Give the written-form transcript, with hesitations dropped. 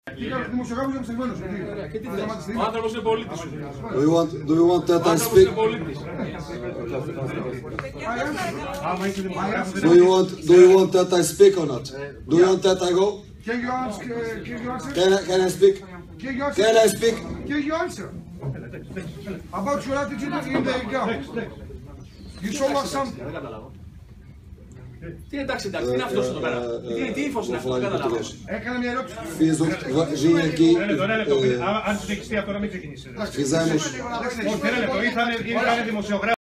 Ο άνθρωπος είναι πολίτης σου. Do you want that I speak? Do you want that I speak or not? Do you want that I go? Can I speak? Can I speak? Can you answer? About your attitude in the ground. You show us something. Τι εντάξει, τι είναι αυτός εδώ πέρα. Τι ύφος είναι αυτό, δεν καταλάβω. Έκανα μια ερώτηση. Ζει εκεί. Αν σου έχει αυτό να μην ξεκινήσεις. Φυζάνους. Όχι, ένα λεπτό, ήρθανε δημοσιογράφοι.